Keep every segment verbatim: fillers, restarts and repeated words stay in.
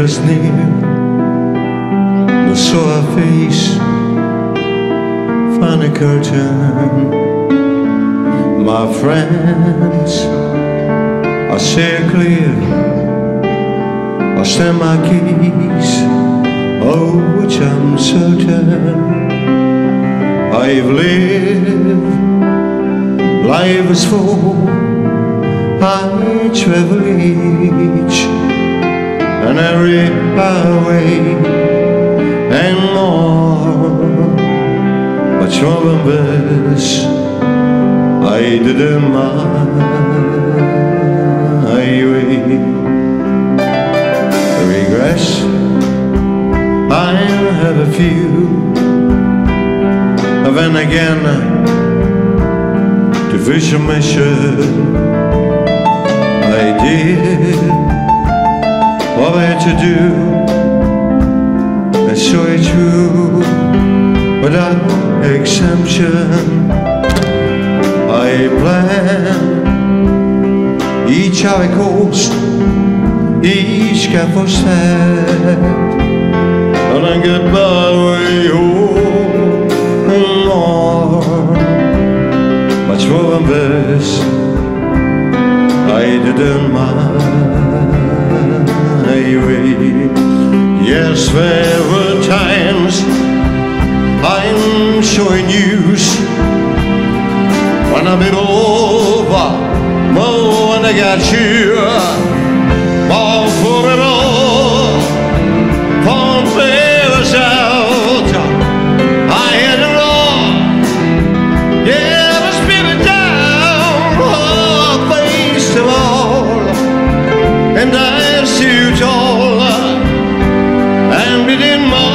was near, but saw her face find a curtain. My friends, I say it clear, I stand my keys, oh, which I'm certain. I've lived, life is full, I travel each and every highway and more, but more than this I didn't mind. Regrets, I have a few, but then again, to vision measure, I did what I had to do, and so it's true, without exemption. I plan each hour coast, each careful step, and I get by way home and more, much more than this I didn't mind. Yes, there were times I'm showing news when I'm a bit over, more when I got you, more for it all, won't bail us out. I had it all, yeah, I spit it down, oh, faced them all, and I see it all, and it in my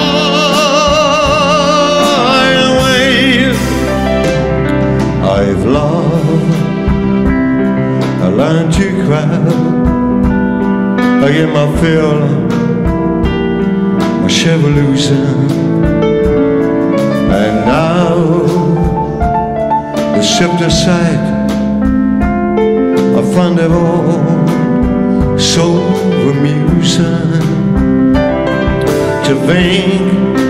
way. I've loved, I learned to cry, I get my fill, my share of losing, and now the scepter side, I find it all so amusing to think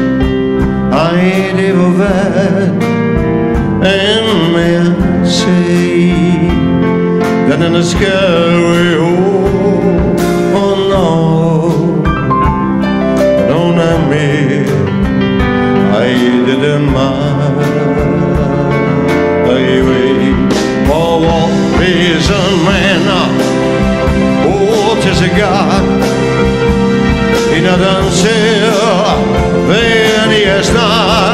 I did all that. And may I say that in the sky we hold, oh no, don't I mean I didn't mind. For what reason, man, oh, 'tis a God, he not done say, then he has not.